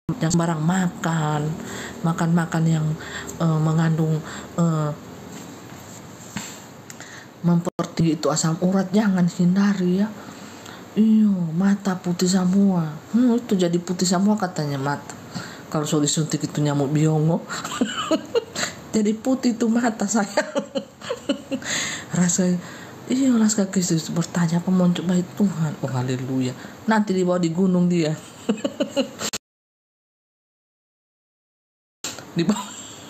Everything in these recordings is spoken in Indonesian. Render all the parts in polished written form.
yang sembarang makan yang mengandung mempertinggi itu asam urat, jangan hindari ya. Iyo, mata putih semua. Itu jadi putih semua katanya mata. Kalau so disuntik itu nyamuk biongo. Jadi putih itu mata saya. Rasa iya, Laskar Kristus bertanya apa mau coba Tuhan. Oh haleluya. Nanti dibawa di gunung dia. Dibawa.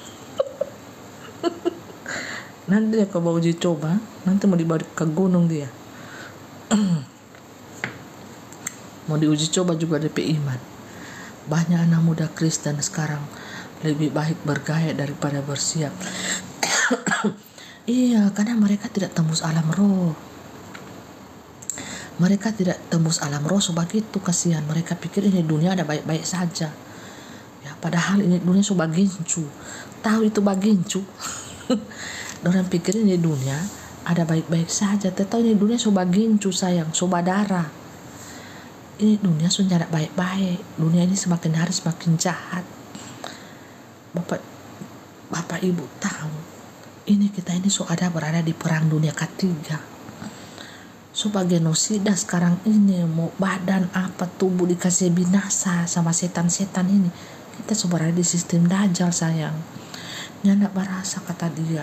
Nanti dia kalau uji coba, nanti mau dibawa ke gunung dia. Mau diuji coba juga DP iman. Banyak anak muda Kristen sekarang lebih baik bergaya daripada bersiap. Iya, karena mereka tidak tembus alam roh. Mereka tidak tembus alam roh, sebab itu kasihan. Mereka pikir ini dunia ada baik-baik saja. Ya, padahal ini dunia so bagincu. Tahu itu bagincu. Orang pikir ini dunia ada baik-baik saja. Tahu ini dunia so bagincu sayang, so badara. Ini dunia sudah tidak baik-baik. Dunia ini semakin hari semakin jahat. Bapak Ibu tahu, ini kita ini berada di perang dunia ketiga. Sebagai genosida sekarang ini, mau badan apa tubuh dikasih binasa sama setan-setan ini. Kita berada di sistem dajjal sayang. Nyandak barasa kata dia.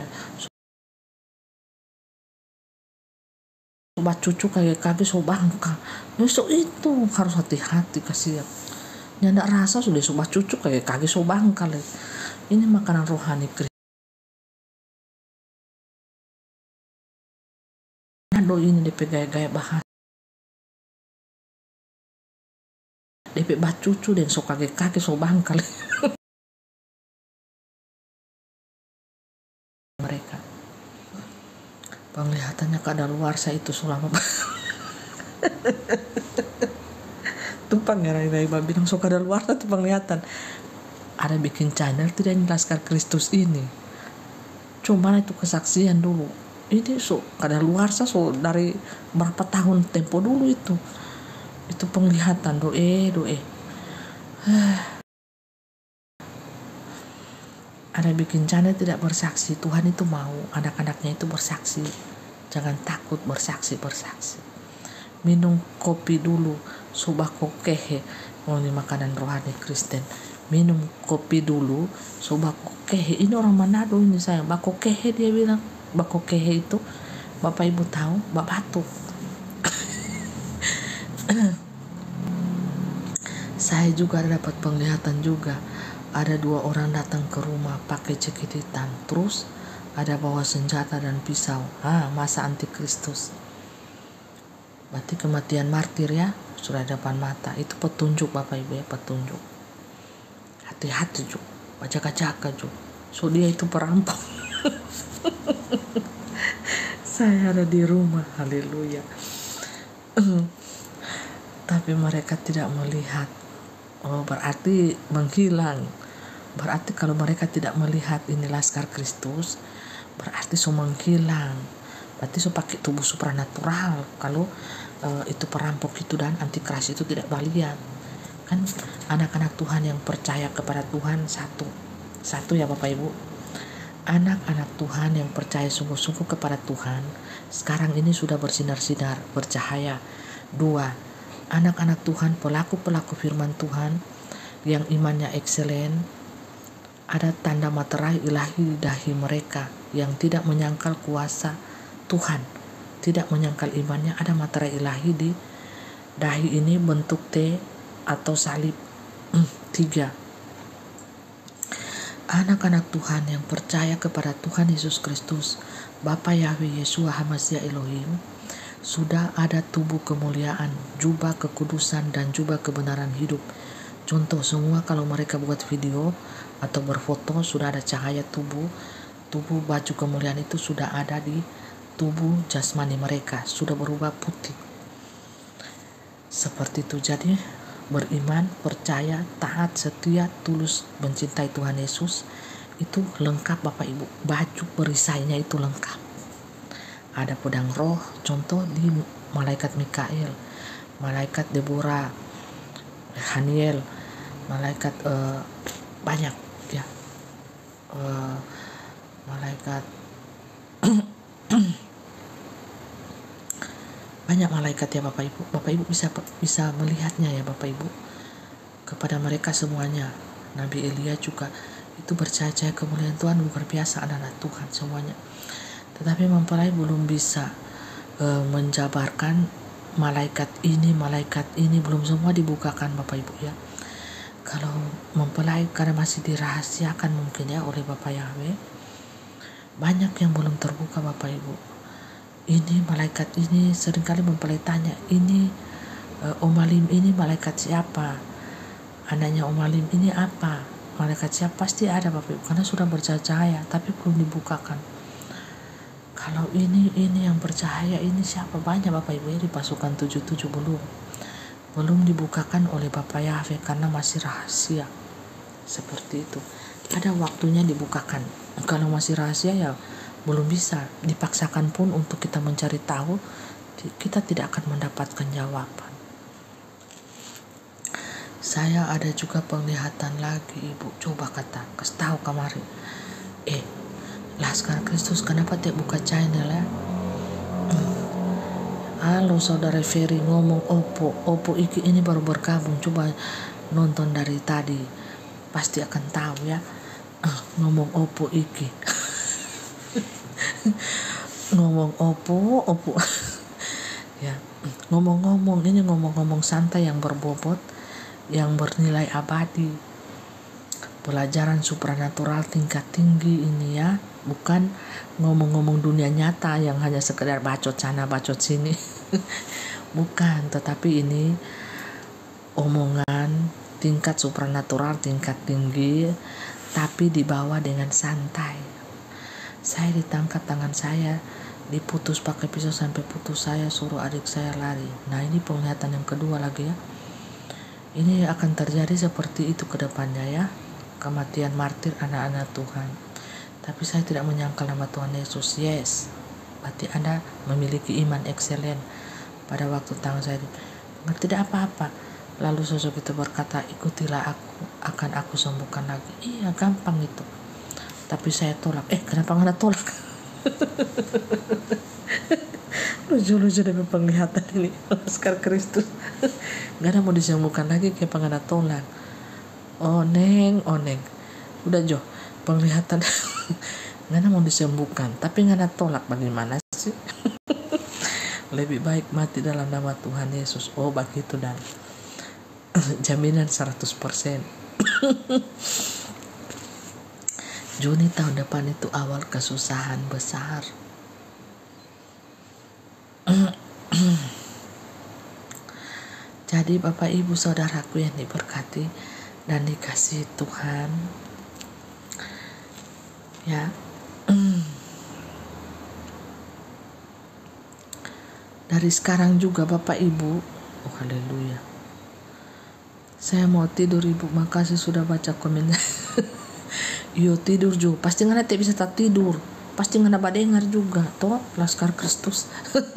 Sobat cucu kaki so bangka. Besok itu harus hati-hati kasihan. Nyandak rasa sudah sobat cucu kaki so bangka. Ini makanan rohani Kristus. Nado ini DP gaya-gaya bahasa. DP bacucu dan so kaki so bangka. Mereka. Penglihatannya kadaluarsa itu selama tumpang ya Rai bilang so kadaluarsa itu penglihatan. Ada bikin channel tidak Laskar Kristus ini. Cuman itu kesaksian dulu. Ini so kadaluarsa so dari berapa tahun tempo dulu itu. Itu penglihatan doe. Ada bikin channel tidak bersaksi. Tuhan itu mau anak-anaknya itu bersaksi. Jangan takut bersaksi. Minum kopi dulu. Subah kokehe. Mau ini makanan rohani Kristen. Minum kopi dulu. Subah kokehe. Ini orang Manado ini sayang. Bakokehe dia bilang. Bakokehe itu Bapak Ibu tahu. Batuk. Saya juga dapat penglihatan juga. Ada 2 orang datang ke rumah pakai jaket hitam. Terus ada bawa senjata dan pisau. Masa antikristus. Berarti kematian martir ya. Sudah depan mata. Itu petunjuk Bapak Ibu ya, petunjuk. Hati-hati juga. Baca-baca juga. So dia itu perampok. Saya ada di rumah. Haleluya. Tapi mereka tidak melihat. Oh, berarti menghilang. Berarti kalau mereka tidak melihat ini Laskar Kristus, berarti so menghilang. Berarti so pakai tubuh supranatural. Kalau itu perampok itu dan antikris itu tidak balian. Kan anak-anak Tuhan yang percaya kepada Tuhan satu ya Bapak Ibu. Anak-anak Tuhan yang percaya sungguh-sungguh kepada Tuhan sekarang ini sudah bersinar-sinar, bercahaya. 2. Anak-anak Tuhan, pelaku-pelaku firman Tuhan yang imannya ekselen, ada tanda materai ilahi di dahi mereka yang tidak menyangkal kuasa Tuhan, tidak menyangkal imannya. Ada materai ilahi di dahi ini bentuk T atau salib. 3. Anak-anak Tuhan yang percaya kepada Tuhan Yesus Kristus, Bapa Yahweh Yeshua HaMashiach Elohim, sudah ada tubuh kemuliaan, jubah kekudusan dan jubah kebenaran hidup. Contoh semua kalau mereka buat video atau berfoto sudah ada cahaya tubuh baju kemuliaan itu sudah ada di tubuh jasmani mereka, sudah berubah putih. Seperti itu. Jadi beriman, percaya, taat, setia, tulus mencintai Tuhan Yesus itu lengkap Bapak Ibu. Baju perisainya itu lengkap. Ada pedang roh, contoh di malaikat Mikael, malaikat Deborah, Haniel, malaikat banyak ya, malaikat banyak malaikat ya Bapak Ibu bisa melihatnya ya Bapak Ibu. Kepada mereka semuanya, Nabi Elia juga itu bercahaya kemuliaan Tuhan luar biasa, anak-anak Tuhan semuanya. Tetapi mempelai belum bisa menjabarkan malaikat ini belum semua dibukakan Bapak Ibu ya. Kalau mempelai karena masih dirahasiakan mungkin ya oleh Bapak Yahweh, banyak yang belum terbuka Bapak Ibu. Ini malaikat ini seringkali mempelai tanya, ini Omalim ini malaikat siapa? Anaknya Omalim ini apa? Malaikat siapa? Pasti ada Bapak Ibu, karena sudah bercahaya tapi belum dibukakan. Kalau ini yang bercahaya ini siapa? Banyak Bapak Ibu ya, di pasukan 77 belum dibukakan oleh Bapak Yahweh karena masih rahasia. Seperti itu. Ada waktunya dibukakan. Kalau masih rahasia ya belum bisa. Dipaksakan pun untuk kita mencari tahu, kita tidak akan mendapatkan jawaban. Saya ada juga penglihatan lagi Ibu. Coba kasih tahu kemarin. Laskar Kristus kenapa tidak buka channel ya? Halo saudara Ferry ngomong Oppo iki ini baru bergabung, coba nonton dari tadi pasti akan tahu ya. Ngomong Oppo iki ngomong Oppo ya, ngomong santai yang berbobot, yang bernilai abadi, pelajaran supranatural tingkat tinggi ini ya, bukan ngomong-ngomong dunia nyata yang hanya sekedar bacot sana bacot sini. Bukan, tetapi ini omongan tingkat supranatural tingkat tinggi, tapi dibawa dengan santai. Saya ditangkap tangan saya, diputus pakai pisau sampai putus, saya suruh adik saya lari. Nah ini penglihatan yang kedua lagi ya. Ini akan terjadi seperti itu ke depannya ya, kematian martir anak-anak Tuhan. Tapi saya tidak menyangkal nama Tuhan Yesus. Yes, berarti Anda memiliki iman ekselen. Pada waktu tangan saya tidak apa-apa, lalu sosok itu berkata, ikutilah aku, akan aku sembuhkan lagi. Iya, gampang itu. Tapi saya tolak. Kenapa nggak tolak? Lucu-lucu dari penglihatan ini. Laskar Kristus nggak ada mau disembuhkan lagi, kenapa nggak tolak? Oneng udah Jo, penglihatan nggak ada mau disembuhkan tapi nggak ada tolak, bagaimana sih? Lebih baik mati dalam nama Tuhan Yesus. Oh begitu, dan jaminan 100%. Juni tahun depan itu awal kesusahan besar. Jadi Bapak Ibu saudaraku yang diberkati dan dikasihi Tuhan ya, dari sekarang juga Bapak Ibu, oh haleluya, saya mau tidur Ibu, makasih sudah baca komen. Yo tidur juga, pasti nggak bisa tak tidur, pasti nggak dapat dengar juga toh Laskar Kristus.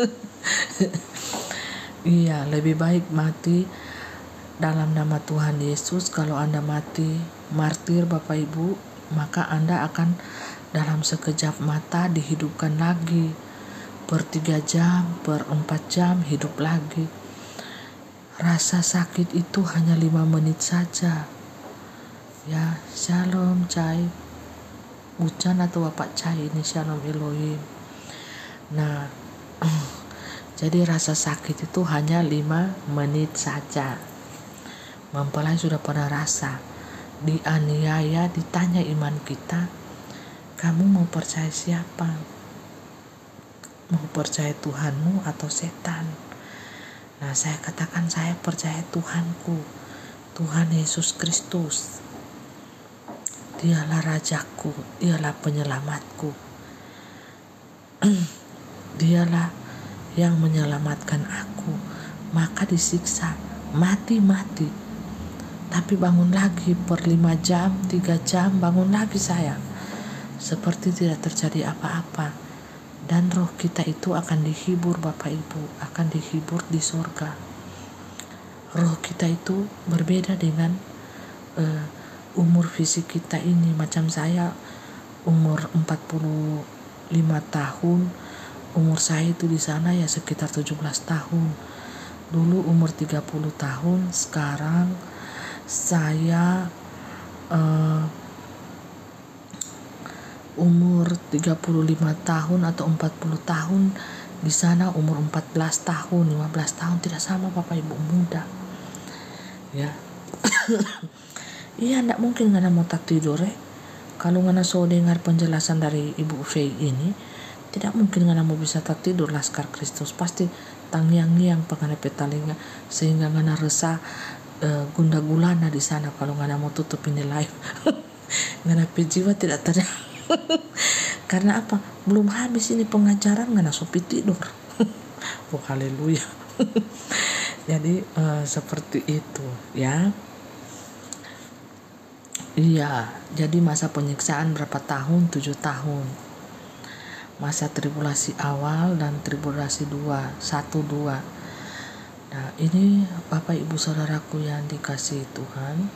Iya, lebih baik mati dalam nama Tuhan Yesus. Kalau Anda mati martir Bapak Ibu, maka Anda akan dalam sekejap mata dihidupkan lagi, per 3 jam, per 4 jam hidup lagi. Rasa sakit itu hanya 5 menit saja ya. Shalom Cai Ucan atau Bapak Cai ini, Shalom Elohim. Nah jadi rasa sakit itu hanya 5 menit saja. Mempelai sudah pernah rasa dianiaya, ditanya iman kita, kamu mau percaya siapa? Mau percaya Tuhanmu atau setan? Nah saya katakan saya percaya Tuhanku, Tuhan Yesus Kristus. Dialah Rajaku, dialah penyelamatku. Dialah yang menyelamatkan aku. Maka disiksa, mati, tapi bangun lagi per 5 jam, 3 jam, bangun lagi saya, seperti tidak terjadi apa-apa. Dan roh kita itu akan dihibur Bapak Ibu, akan dihibur di surga. Roh kita itu berbeda dengan umur fisik kita ini. Macam saya umur 45 tahun, umur saya itu di sana ya sekitar 17 tahun. Dulu umur 30 tahun, sekarang saya umur 35 tahun atau 40 tahun. Di sana umur 14 tahun, 15 tahun, tidak sama Bapak Ibu, muda. Ya. Iya, enggak mungkin ngana mau tak tidur Kalau ngana so dengar penjelasan dari Ibu Fei ini, tidak mungkin ngana mau bisa tak tidur Laskar Kristus. Pasti tangyang-ngiang pengana petalinga sehingga ngana resah gunda gulana di sana kalau ngana mau tutup ini live. Ngana jiwa tidak tenang. Karena apa? Belum habis ini pengajaran ngana sopi tidur. Oh haleluya. Jadi seperti itu ya. Iya, jadi masa penyiksaan berapa tahun? 7 tahun. Masa tribulasi awal dan tribulasi 2, 1, 2. Nah, ini Bapak Ibu Saudaraku yang dikasihi Tuhan.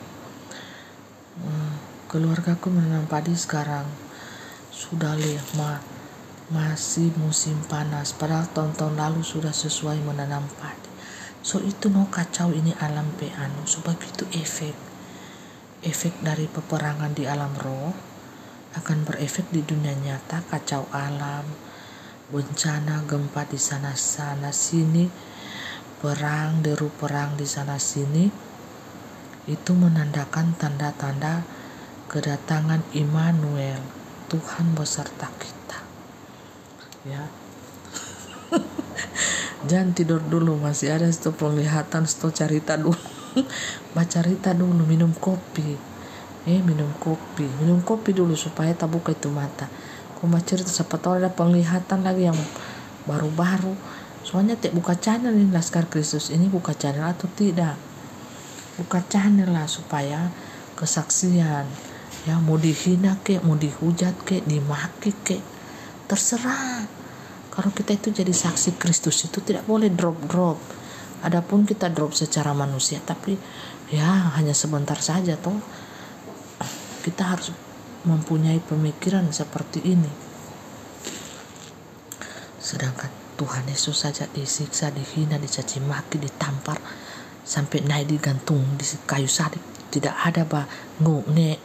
Keluargaku menanam padi sekarang sudah masih musim panas, padahal tahun-tahun lalu sudah sesuai menanam padi. So itu no kacau ini alam peanu. So begitu efek dari peperangan di alam roh akan berefek di dunia nyata. Kacau alam, bencana, gempa di sana sini, perang, deru perang di sana sini, itu menandakan tanda-tanda kedatangan Immanuel, Tuhan beserta kita. Ya. Jangan tidur dulu, masih ada penglihatan, cerita dulu. Baca cerita dulu, minum kopi dulu supaya tak buka itu mata. Kau baca cerita, siapa tahu ada penglihatan lagi yang baru-baru. Soalnya tak buka channel ini Laskar Kristus ini, buka channel atau tidak, buka channel lah supaya kesaksian. Ya, mau dihina kek, mau dihujat kek, dimaki kek, terserah. Kalau kita itu jadi saksi Kristus itu tidak boleh drop. Adapun kita drop secara manusia, tapi ya hanya sebentar saja toh. Kita harus mempunyai pemikiran seperti ini. Sedangkan Tuhan Yesus saja disiksa, dihina, dicaci maki, ditampar, sampai naik digantung di kayu salib. Tidak ada nge.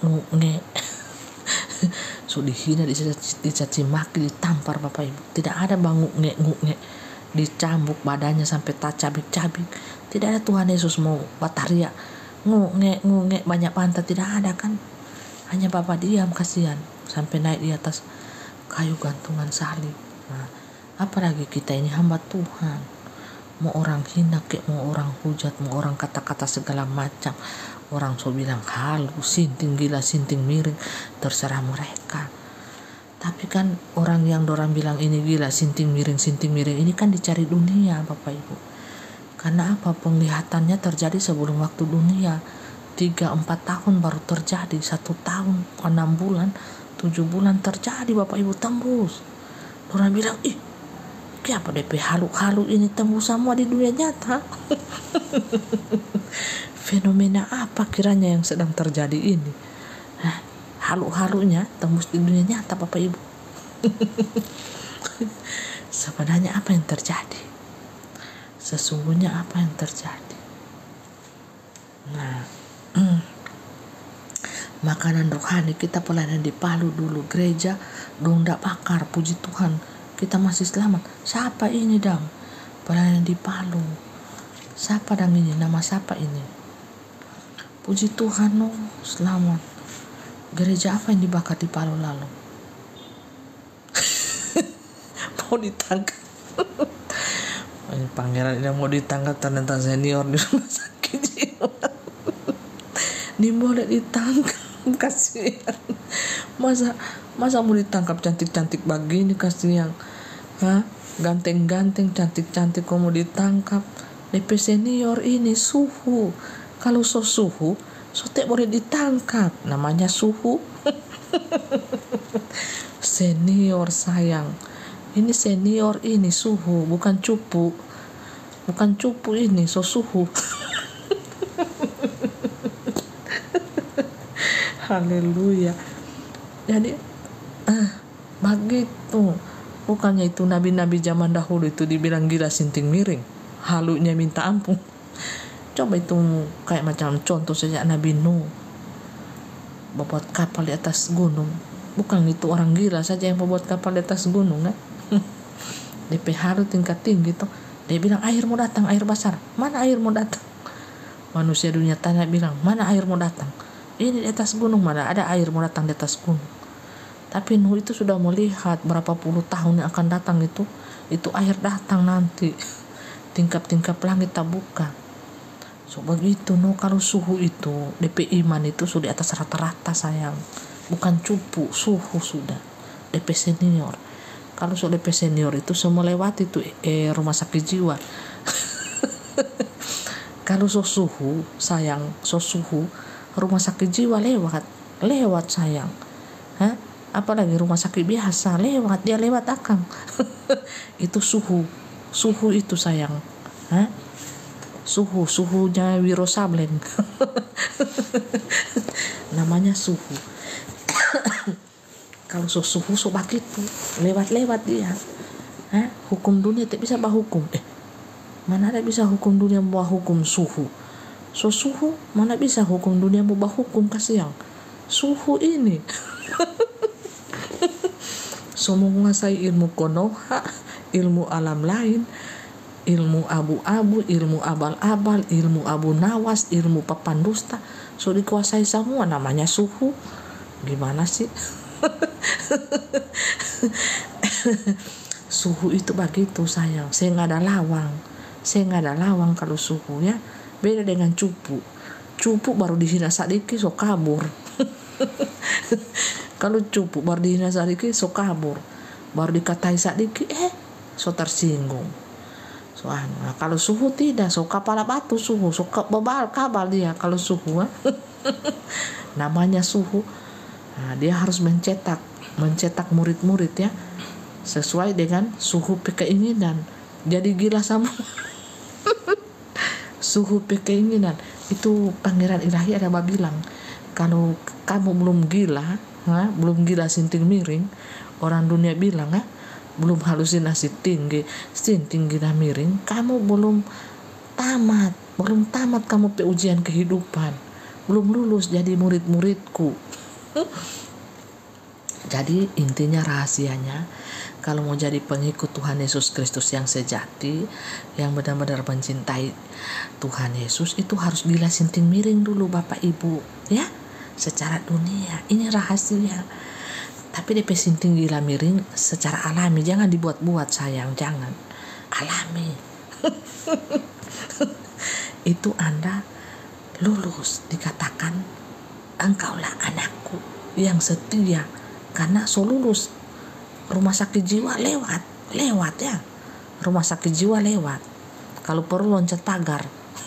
So dihina, dicaci maki, ditampar Bapak Ibu. Tidak ada nge. Dicambuk badannya sampai tak cabik-cabik. Tidak ada Tuhan Yesus mau bataria nge banyak pantat, tidak ada kan. Hanya Bapak diam, kasihan, sampai naik di atas kayu gantungan salib. Nah, apalagi kita ini hamba Tuhan. Mau orang hina kek, mau orang hujat, mau orang kata-kata segala macam, orang so bilang halu, sinting gila, sinting miring, terserah mereka. Tapi kan orang yang dorang bilang ini gila, sinting miring ini kan dicari dunia Bapak Ibu. Karena apa? Penglihatannya terjadi sebelum waktu dunia. 3-4 tahun baru terjadi, 1 tahun 6 bulan 7 bulan terjadi Bapak Ibu, tembus. Orang bilang apa DP halu-halu ini tembus semua di dunia nyata. Fenomena apa kiranya yang sedang terjadi ini? Halu-halunya tembus di dunia nyata Bapak Ibu. Sebenarnya apa yang terjadi? Sesungguhnya apa yang terjadi? Nah, makanan rohani kita pelayanan di Palu dulu, gereja dong ndak bakar, puji Tuhan kita masih selamat. Siapa ini dang pelayanan di Palu? Siapa dang ini? Nama siapa ini? Puji Tuhan selamat. Gereja apa yang dibakar di Palu lalu? Mau ditangkap. Pangeran ini mau ditangkap, ternyata senior di rumah sakit jiwa. Ini boleh ditangkap, kasihan. Masa mau ditangkap cantik-cantik begini, kasihan. Ganteng-ganteng, cantik-cantik kok mau ditangkap. DP senior ini suhu. Kalau suhu, tak boleh ditangkap. Namanya suhu. Senior sayang. Ini senior ini suhu, bukan cupu. Bukan cupu ini, suhu. Haleluya. Jadi begitu. Bukannya itu nabi-nabi zaman dahulu itu dibilang gila sinting miring, halunya minta ampun. Coba itu kayak macam contoh saja Nabi Nuh membuat kapal di atas gunung. Bukan itu orang gila saja yang membuat kapal di atas gunung kan? DP halu tingkat tinggi tuh. Dia bilang air mau datang, air besar. Mana air mau datang? Manusia dunia tanya bilang mana air mau datang? Ini di atas gunung, mana ada air mau datang di atas gunung. Tapi Nuh itu sudah melihat berapa puluh tahun yang akan datang itu air datang nanti. Tingkap-tingkap langit tak buka. So begitu Nuh, kalau suhu itu DP iman itu sudah di atas rata-rata sayang. Bukan cupu, suhu sudah. DP senior. Kalau sudah DP senior itu semua lewat itu rumah sakit jiwa. Kalau suhu sayang, suhu rumah sakit jiwa lewat sayang. Hah? Apalagi rumah sakit biasa dia lewat akang. Itu suhu itu sayang. Hah? Suhunya Wiro Sableng. Namanya suhu. Kalau suhu begitu lewat dia. Hah? Hukum dunia tak bisa bawa hukum. Mana ada bisa hukum dunia bawa hukum suhu. Suhu mana bisa hukum dunia bawa hukum kasihan. Suhu ini. Menguasai ilmu konoha, ilmu alam lain, ilmu abu-abu, ilmu abal-abal, ilmu abu nawas, ilmu papan dusta, so dikuasai semua. Namanya suhu. Gimana sih? Suhu itu begitu sayang. Saya nggak ada lawang kalau suhu ya. Beda dengan cupu baru dihina sadiki so kabur. Kalau cupu baru dihina sadiki so kabur, baru dikatai sadiki so tersinggung. Soalnya kalau suhu tidak, so kepala batu suhu, so kabal dia kalau suhu. Namanya suhu. Nah, dia harus mencetak murid-murid ya sesuai dengan suhu keinginan. Jadi gila sama suhu keinginan. Itu Pangeran Ilahi ada bilang, kalau kamu belum gila sinting miring, orang dunia bilang belum halusinasi tinggi gila miring, kamu belum tamat kamu ujian kehidupan, belum lulus jadi murid-muridku. Jadi intinya rahasianya, kalau mau jadi pengikut Tuhan Yesus Kristus yang sejati, yang benar-benar mencintai Tuhan Yesus, itu harus gila sinting miring dulu Bapak Ibu ya, secara dunia. Ini rahasia. Tapi DP sinting gila miring secara alami, jangan dibuat-buat sayang, jangan. Alami. Itu Anda lulus, dikatakan engkaulah anakku yang setia, karena so lulus. Rumah sakit jiwa lewat ya. Rumah sakit jiwa lewat. Kalau perlu loncat pagar.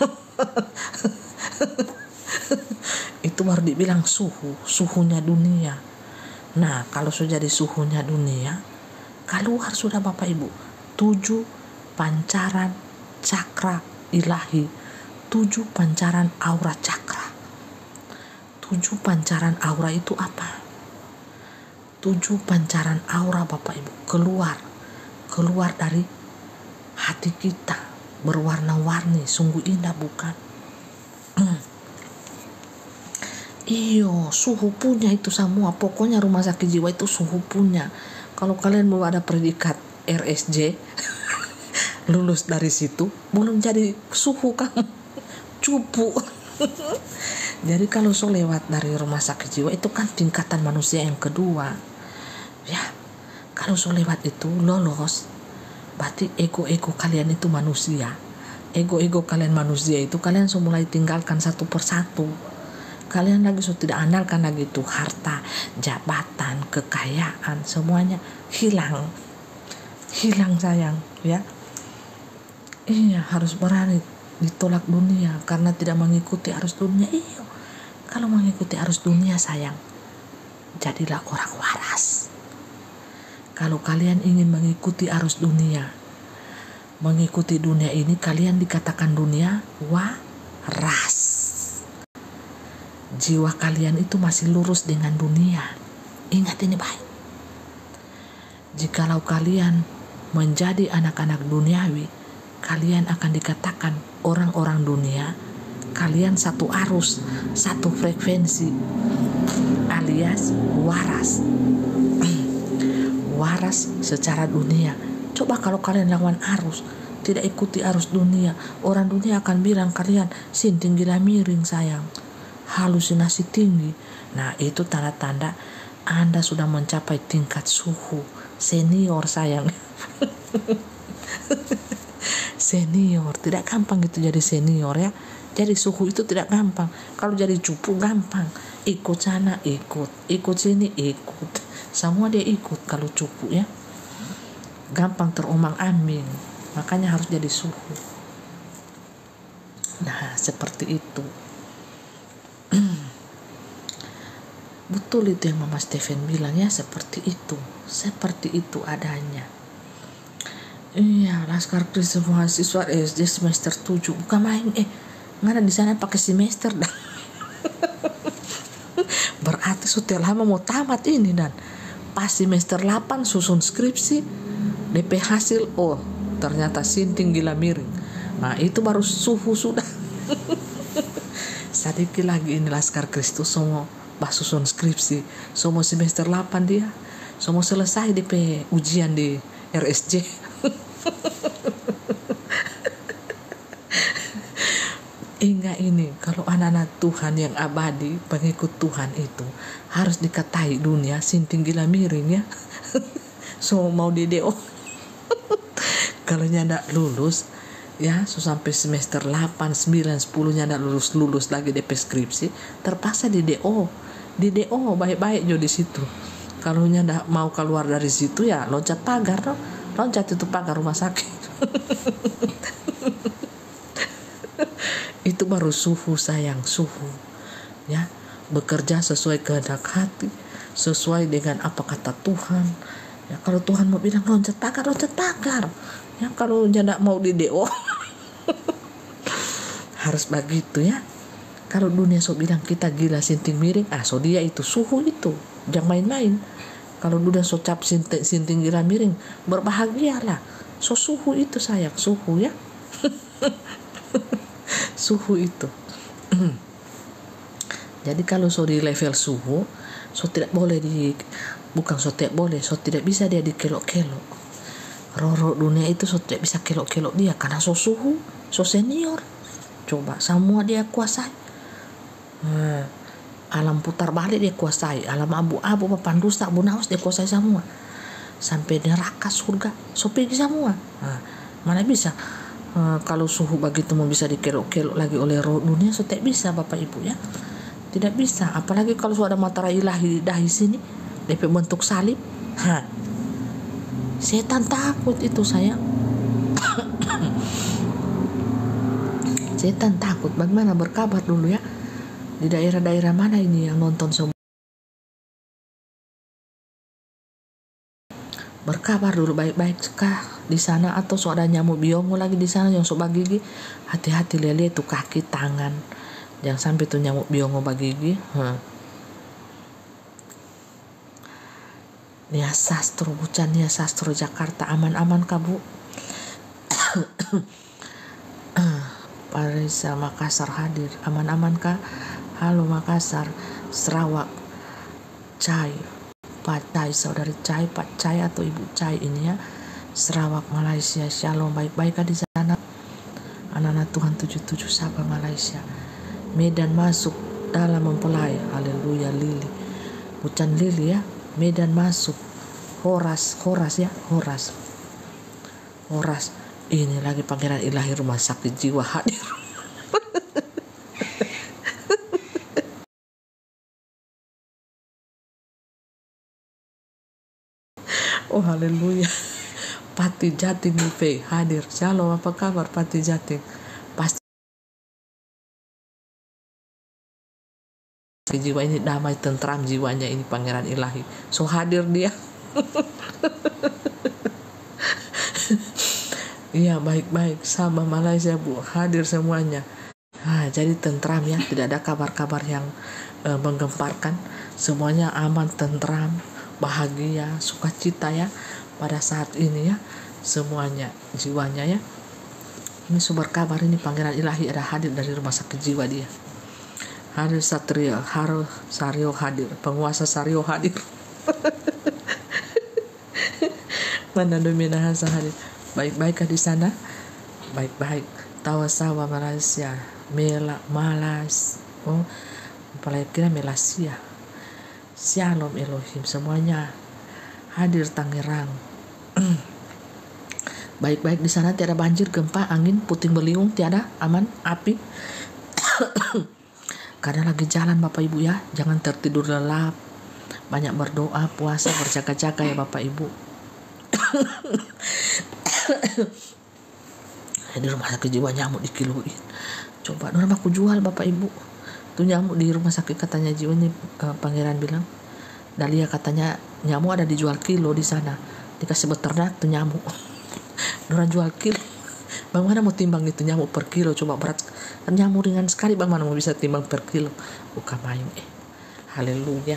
Itu baru dibilang suhunya dunia. Nah, kalau sudah jadi suhunya dunia, keluar sudah Bapak Ibu 7 pancaran cakra ilahi, 7 pancaran aura cakra. 7 pancaran aura itu apa? 7 pancaran aura Bapak Ibu keluar dari hati kita, berwarna-warni, sungguh indah bukan? Iyo, suhu punya itu semua. Pokoknya rumah sakit jiwa itu suhu punya. Kalau kalian belum ada predikat RSJ lulus dari situ, belum jadi suhu kamu, cupu. Jadi kalau so lewat dari rumah sakit jiwa itu kan tingkatan manusia yang kedua ya. Kalau so lewat itu lolos, berarti ego kalian itu manusia. Ego kalian manusia itu kalian so mulai tinggalkan satu persatu. Kalian lagi so tidak andalkan lagi itu harta, jabatan, kekayaan, semuanya hilang sayang ya. Iya, harus berani ditolak dunia karena tidak mengikuti arus dunia. Iya, kalau mengikuti arus dunia sayang, jadilah orang waras. Kalau kalian ingin mengikuti arus dunia, mengikuti dunia ini, kalian dikatakan dunia waras. jiwa kalian itu masih lurus dengan dunia. Ingat ini baik. Jikalau kalian menjadi anak-anak duniawi, kalian akan dikatakan orang-orang dunia. Kalian satu arus, satu frekuensi, alias waras. Waras secara dunia. Coba kalau kalian lawan arus, tidak ikuti arus dunia, orang dunia akan bilang kalian sinting gila miring sayang, halusinasi tinggi. Nah, itu tanda-tanda Anda sudah mencapai tingkat suhu senior sayang. Senior, tidak gampang itu jadi senior ya. Jadi suhu itu tidak gampang. Kalau jadi cupu gampang, ikut sana ikut sini ikut, semua dia ikut. Kalau cupu ya gampang teromang ambing, makanya harus jadi suhu. Nah, seperti itu. Betul itu yang Mama Stephen bilang ya, seperti itu adanya. Iya, Laskar Kristus mahasiswa SD semester 7 bukan main. Mana di sana pakai semester dah. Berarti sudah lama mau tamat ini, dan pas semester 8 susun skripsi, DP hasil ternyata sinting gila miring. Nah, itu baru suhu sudah. Sedikit lagi ini Laskar Kristus semua pas susun skripsi, semua semester 8 dia semua selesai DP ujian di RSJ. Ingat ini, kalau anak-anak Tuhan yang abadi, pengikut Tuhan itu harus dikatai dunia sinting gila miring ya. So mau di DO. Kalau nyanda lulus ya, sampai semester 8, 9, 10 nyanda lulus lagi DP skripsi, terpaksa di DO. Di DO baik-baik jo di situ. Kalau nyanda mau keluar dari situ ya loncat pagar no. Loncat itu pagar rumah sakit. Itu baru suhu sayang, suhu ya, bekerja sesuai kehendak hati, sesuai dengan apa kata Tuhan ya. Kalau Tuhan mau bilang loncat pagar ya. Kalau tidak mau di DO harus begitu ya. Kalau dunia so bilang kita gila sinting miring, so dia itu suhu itu, jangan main-main. Kalau dunia so cap sinting gila miring, berbahagialah. So suhu itu sayang, suhu ya. Suhu itu. Jadi kalau so di level suhu, so tidak boleh so tidak bisa dia dikelok-kelok. Roro dunia itu so tidak bisa kelok-kelok dia, karena so suhu, so senior. Coba semua dia kuasai. Alam putar balik dia kuasai, alam abu-abu, papan dusta, abu naus dia kuasai semua. Sampai neraka surga so pergi semua. Mana bisa kalau suhu begitu mau bisa dikelok-kelok lagi oleh roh dunia, so tidak bisa Bapak Ibu ya. Tidak bisa, apalagi kalau ada matara ilahi di dahi sini DP bentuk salib. Setan takut itu sayang. Setan takut. Bagaimana berkabar dulu ya, di daerah-daerah mana ini yang nonton semua, berkabar dulu baik-baik kah di sana, atau so ada nyamuk biongo lagi di sana yang so bagigi. Hati-hati lele itu kaki tangan, jangan sampai tuh nyamuk biongo bagigi. Nia Sastro Bucan, Nia Sastro Jakarta, aman-aman kah Bu? Parisa Makassar hadir, aman-aman kah? Halo Makassar, Sarawak, Cai, Pak Cai, saudari Cai, Pak Cai atau Ibu Cai ini ya, Sarawak Malaysia, Shalom, baik-baik di sana. Anak-anak Tuhan 77 Sabah Malaysia. Medan masuk dalam mempelai, haleluya. Lili, bukan Lili ya, Medan masuk. Horas ya, Horas. Ini lagi Pangeran Ilahi Rumah Sakit Jiwa hadir. Oh haleluya. Pati Jatim IP hadir. Shalom, apa kabar Pati Jatim? Pasti jiwa ini damai, tentram jiwanya ini Pangeran Ilahi. So hadir dia. Iya baik-baik, Sabah Malaysia Bu, hadir semuanya. Jadi tentram ya, tidak ada kabar-kabar yang menggemparkan. Semuanya aman, tentram, bahagia, sukacita ya pada saat ini ya, semuanya jiwanya ya. Ini sumber kabar ini Pangeran Ilahi ada hadir dari rumah sakit jiwa dia. Hadir Satrio, Sario hadir, penguasa Sario hadir. Mana Dominahasa hadir. Baik-baikkah di sana? Baik-baik. Tawasawa Malaysia, Malas. Apalagi kira Malaysia. Shalom Elohim semuanya hadir Tangerang. Baik-baik di sana, tiada banjir, gempa, angin, puting beliung, tiada, aman, api. Karena lagi jalan Bapak Ibu ya, jangan tertidur lelap. Banyak berdoa, puasa, berjaga-jaga ya Bapak Ibu. Di rumah sakit jiwa nyamuk dikiloin. Coba orang aku jual Bapak Ibu. Tuh nyamuk di rumah sakit katanya jiwa ini, Pangeran bilang. Dalia katanya nyamuk ada dijual kilo di sana. Dikasih beternak tuh nyamuk. Orang jual kilo. Bang mana mau timbang itu nyamuk per kilo, coba berat. Kan nyamuk ringan sekali, bang mana mau bisa timbang per kilo. Bukan main. Haleluya.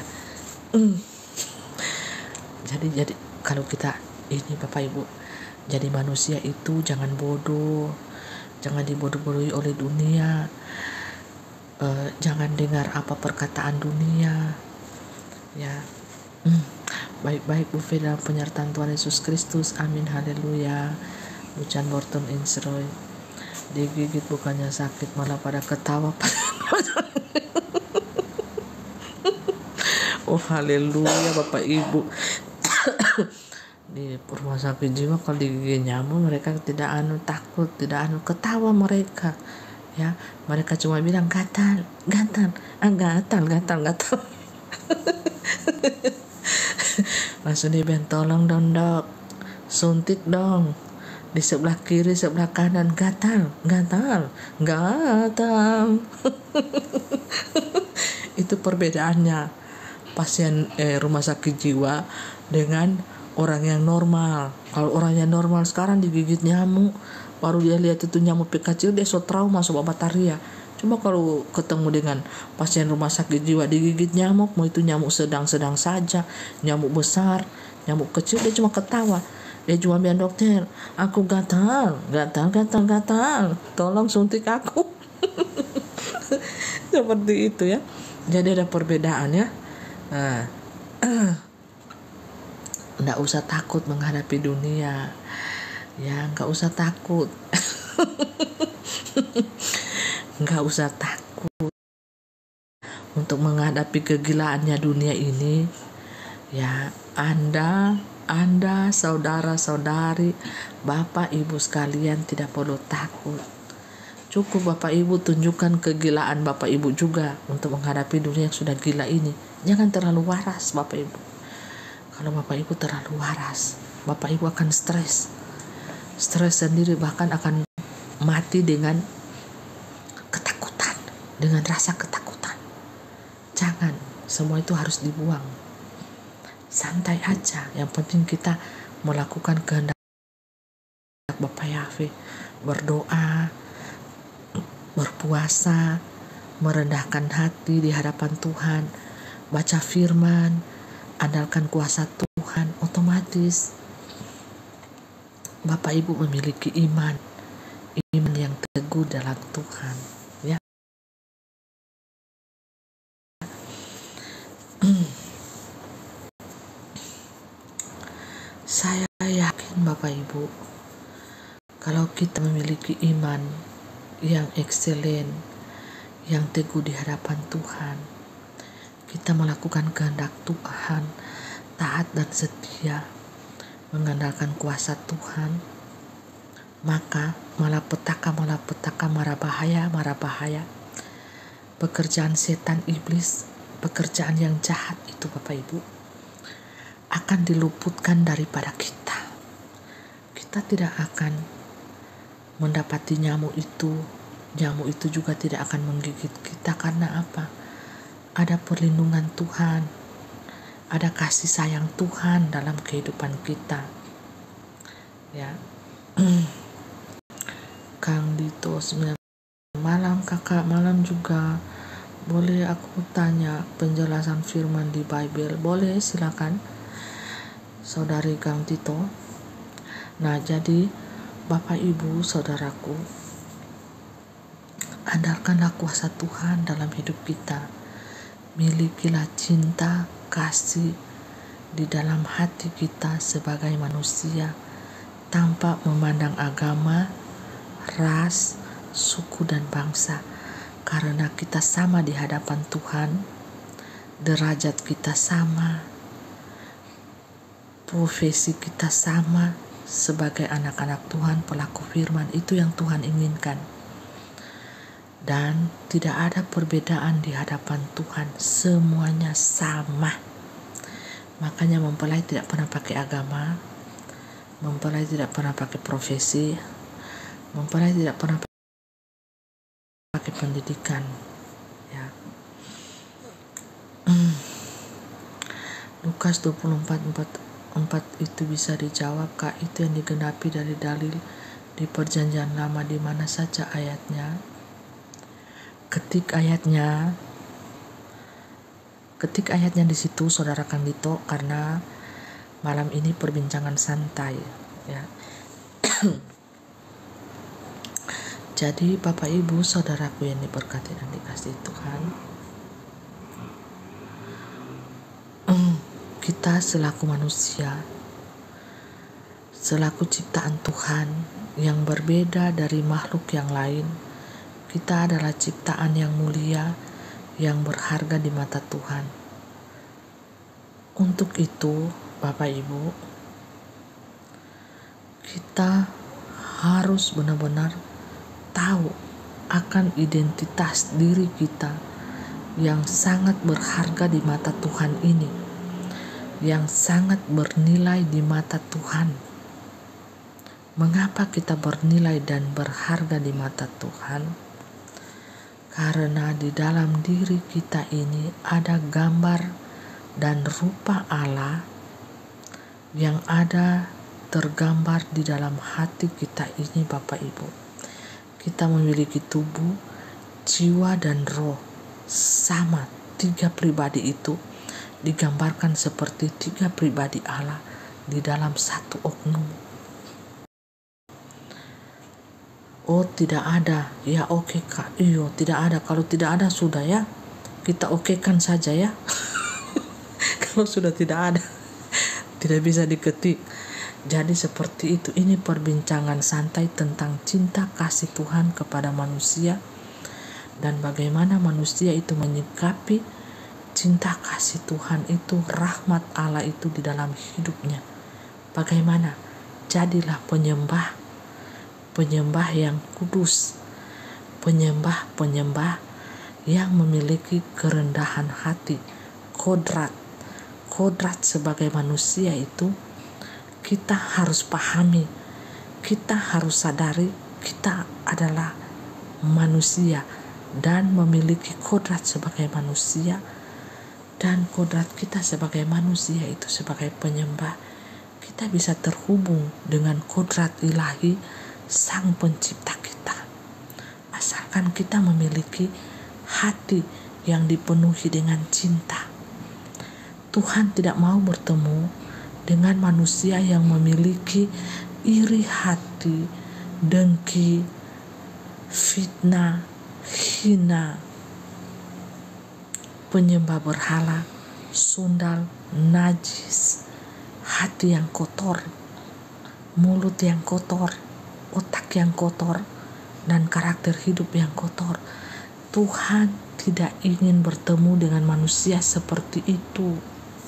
Jadi kalau kita ini Bapak Ibu, jadi manusia itu jangan bodoh. Jangan dibodoh-bodohi oleh dunia. Jangan dengar apa perkataan dunia. Ya. Baik-baik buffet dalam penyertaan Tuhan Yesus Kristus. Amin, haleluya. Ucan Borton Insroy. Digigit bukannya sakit, malah pada ketawa. Oh haleluya Bapak Ibu. Di rumah sakit jiwa kalau digigit nyamuk mereka tidak takut, tidak ketawa mereka. Ya, mereka cuma bilang gatal. Langsung dibilang tolong dong dok, suntik dong di sebelah kiri sebelah kanan, gatal. Itu perbedaannya pasien rumah sakit jiwa dengan orang yang normal. Kalau orang yang normal sekarang digigit nyamuk, baru dia lihat itu nyamuk kecil, dia so trauma, so bataria. Cuma kalau ketemu dengan pasien rumah sakit jiwa digigit nyamuk, mau itu nyamuk sedang-sedang saja, nyamuk besar, nyamuk kecil, dia cuma ketawa. Dia cuma bilang, dokter, aku gatal, tolong suntik aku. Seperti itu ya. Jadi ada perbedaan ya. Nggak usah takut menghadapi dunia. Ya, nggak usah takut. Nggak usah takut untuk menghadapi kegilaannya dunia ini. Ya, Anda, saudara-saudari, Bapak Ibu sekalian tidak perlu takut. Cukup Bapak Ibu tunjukkan kegilaan Bapak Ibu juga untuk menghadapi dunia yang sudah gila ini. Jangan terlalu waras Bapak Ibu. Kalau Bapak Ibu terlalu waras, Bapak Ibu akan stres sendiri, bahkan akan mati dengan ketakutan, dengan rasa ketakutan. Jangan, semua itu harus dibuang. Santai aja, yang penting kita melakukan kehendak Bapa Yahweh, berdoa, berpuasa, merendahkan hati di hadapan Tuhan, baca firman, andalkan kuasa Tuhan. Otomatis Bapak Ibu memiliki iman yang teguh dalam Tuhan ya. Saya yakin Bapak Ibu, kalau kita memiliki iman yang ekselen, yang teguh di hadapan Tuhan, kita melakukan kehendak Tuhan, taat dan setia, mengandalkan kuasa Tuhan, maka malapetaka, mara bahaya, pekerjaan setan iblis, pekerjaan yang jahat itu Bapak Ibu akan diluputkan daripada kita. Kita tidak akan mendapati nyamuk itu juga tidak akan menggigit kita. Karena apa? Ada perlindungan Tuhan, ada kasih sayang Tuhan dalam kehidupan kita ya. Kang Dito 9 Malam kakak, malam juga. Boleh aku tanya penjelasan firman di Bible? Boleh, silakan. Saudari Gang Tito. Nah, jadi Bapak Ibu Saudaraku, andalkanlah kuasa Tuhan dalam hidup kita. Milikilah cinta, kasih di dalam hati kita sebagai manusia tanpa memandang agama, ras, suku dan bangsa, karena kita sama di hadapan Tuhan, derajat kita sama, profesi kita sama sebagai anak-anak Tuhan, pelaku firman. Itu yang Tuhan inginkan, dan tidak ada perbedaan di hadapan Tuhan, semuanya sama. Makanya mempelai tidak pernah pakai agama, mempelai tidak pernah pakai profesi, mempelai tidak pernah pakai pendidikan, ya. Lukas 24:4 itu bisa dijawab, Kak. Itu yang digenapi dari dalil di perjanjian lama, di mana saja ayatnya. Ketik ayatnya di situ, Saudara Kandito, karena malam ini perbincangan santai, ya. Jadi Bapak Ibu Saudaraku yang diberkati dan dikasihi Tuhan, kita selaku manusia, selaku ciptaan Tuhan yang berbeda dari makhluk yang lain, kita adalah ciptaan yang mulia, yang berharga di mata Tuhan. Untuk itu Bapak Ibu, kita harus benar-benar tahu akan identitas diri kita yang sangat berharga di mata Tuhan ini, yang sangat bernilai di mata Tuhan. Mengapa kita bernilai dan berharga di mata Tuhan? Karena di dalam diri kita ini ada gambar dan rupa Allah yang ada tergambar di dalam hati kita ini, Bapak Ibu. Kita memiliki tubuh, jiwa, dan roh sama. 3 pribadi itu digambarkan seperti 3 pribadi Allah di dalam satu oknum. Oh, tidak ada. Ya, oke, Kak. Iyo, tidak ada. Kalau tidak ada sudah, ya. Kita okekan saja, ya. Kalau sudah tidak ada, tidak bisa diketik. Jadi seperti itu. Ini perbincangan santai tentang cinta kasih Tuhan kepada manusia, dan bagaimana manusia itu menyikapi cinta kasih Tuhan itu, rahmat Allah itu di dalam hidupnya. Bagaimana? Jadilah penyembah yang kudus, penyembah yang memiliki kerendahan hati, kodrat sebagai manusia itu kita harus pahami, kita harus sadari kita adalah manusia dan memiliki kodrat sebagai manusia, dan kodrat kita sebagai manusia itu sebagai penyembah, kita bisa terhubung dengan kodrat ilahi Sang Pencipta kita, asalkan kita memiliki hati yang dipenuhi dengan cinta. Tuhan tidak mau bertemu dengan manusia yang memiliki iri hati, dengki, fitnah, hina, penyembah berhala, sundal, najis, hati yang kotor, mulut yang kotor, otak yang kotor, dan karakter hidup yang kotor. Tuhan tidak ingin bertemu dengan manusia seperti itu.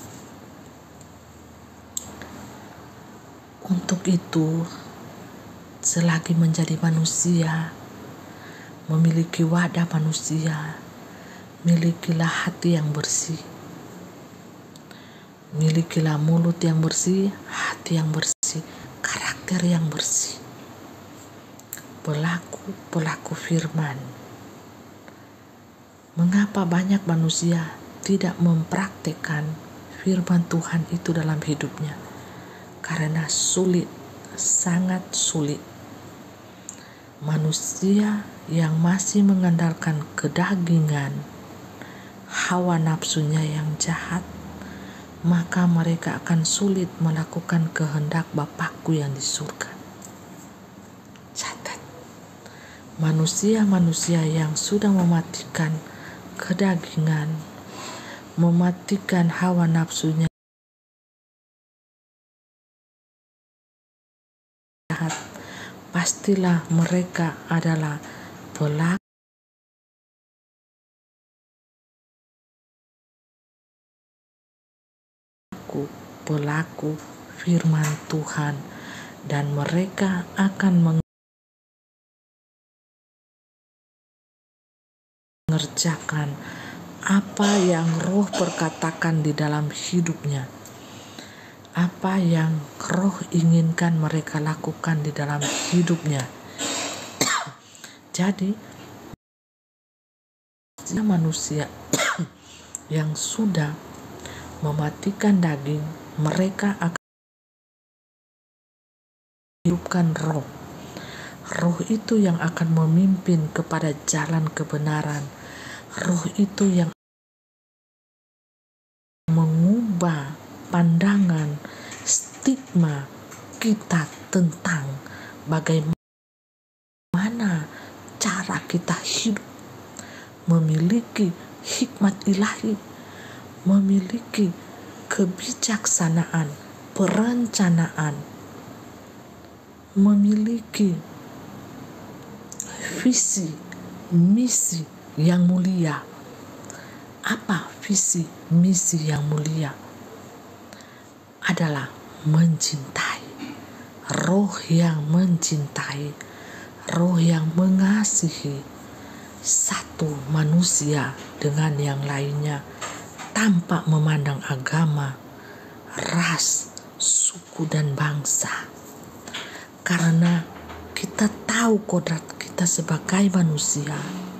Untuk itu, selagi menjadi manusia, memiliki wadah manusia, milikilah hati yang bersih, milikilah mulut yang bersih, hati yang bersih, karakter yang bersih, pelaku firman. Mengapa banyak manusia tidak mempraktekkan firman Tuhan itu dalam hidupnya? Karena sulit, sangat sulit. Manusia yang masih mengandalkan kedagingan, hawa nafsunya yang jahat, maka mereka akan sulit melakukan kehendak Bapakku yang di surga. Catat, manusia-manusia yang sudah mematikan kedagingan, mematikan hawa nafsunya jahat, pastilah mereka adalah pelaku firman Tuhan, dan mereka akan mengerjakan apa yang Roh perkatakan di dalam hidupnya, apa yang Roh inginkan mereka lakukan di dalam hidupnya. Jadi manusia yang sudah mematikan daging, mereka akan hidupkan roh. Roh itu yang akan memimpin kepada jalan kebenaran. Roh itu yang mengubah pandangan, stigma kita tentang bagaimana cara kita hidup, memiliki hikmat ilahi, memiliki kebijaksanaan, perencanaan, memiliki visi, misi yang mulia. Apa visi, misi yang mulia? Adalah mencintai, roh yang mencintai, roh yang mengasihi satu manusia dengan yang lainnya, tanpa memandang agama, ras, suku, dan bangsa. Karena kita tahu kodrat kita sebagai manusia,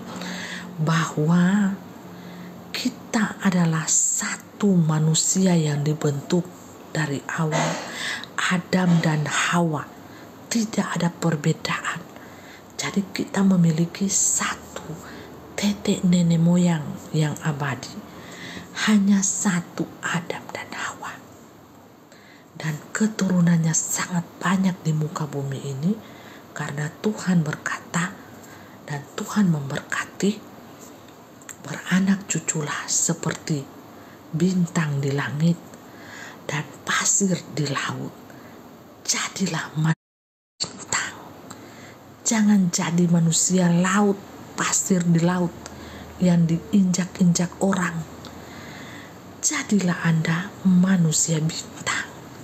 bahwa kita adalah satu manusia yang dibentuk dari awal, Adam dan Hawa. Tidak ada perbedaan. Jadi kita memiliki satu tetek nenek moyang yang abadi. Hanya satu Adam dan Hawa. Dan keturunannya sangat banyak di muka bumi ini, karena Tuhan berkata dan Tuhan memberkati, beranak cuculah seperti bintang di langit dan pasir di laut. Jadilah bintang. Jangan jadi manusia laut, pasir di laut yang diinjak-injak orang. Jadilah Anda manusia bintang.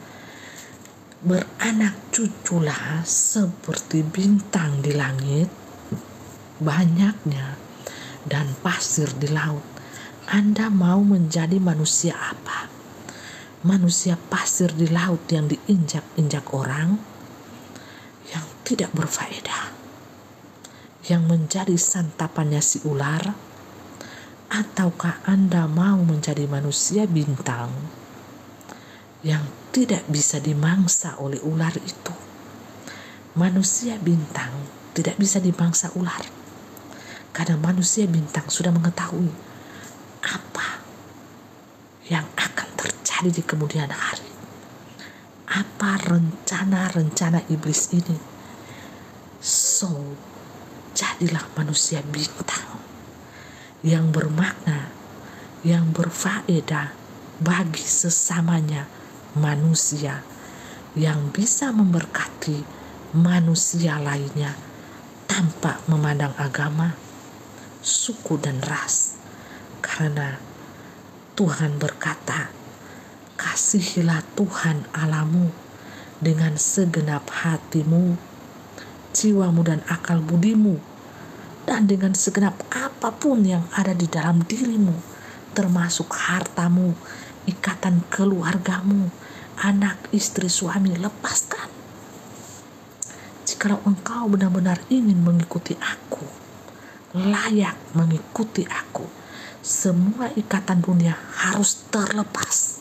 Beranak cuculah seperti bintang di langit, banyaknya, dan pasir di laut. Anda mau menjadi manusia apa? Manusia pasir di laut yang diinjak-injak orang, yang tidak berfaedah, yang menjadi santapannya si ular? Ataukah Anda mau menjadi manusia bintang yang tidak bisa dimangsa oleh ular itu? Manusia bintang tidak bisa dimangsa ular, karena manusia bintang sudah mengetahui apa yang akan terjadi di kemudian hari. Apa rencana-rencana iblis ini? So, jadilah manusia bintang yang bermakna, yang berfaedah bagi sesamanya manusia, yang bisa memberkati manusia lainnya tanpa memandang agama, suku, dan ras. Karena Tuhan berkata, kasihilah Tuhan Allahmu dengan segenap hatimu, jiwamu, dan akal budimu, dan dengan segenap apapun yang ada di dalam dirimu, termasuk hartamu, ikatan keluargamu, anak, istri, suami. Lepaskan. Jikalau engkau benar-benar ingin mengikuti aku, layak mengikuti aku, semua ikatan dunia harus terlepas.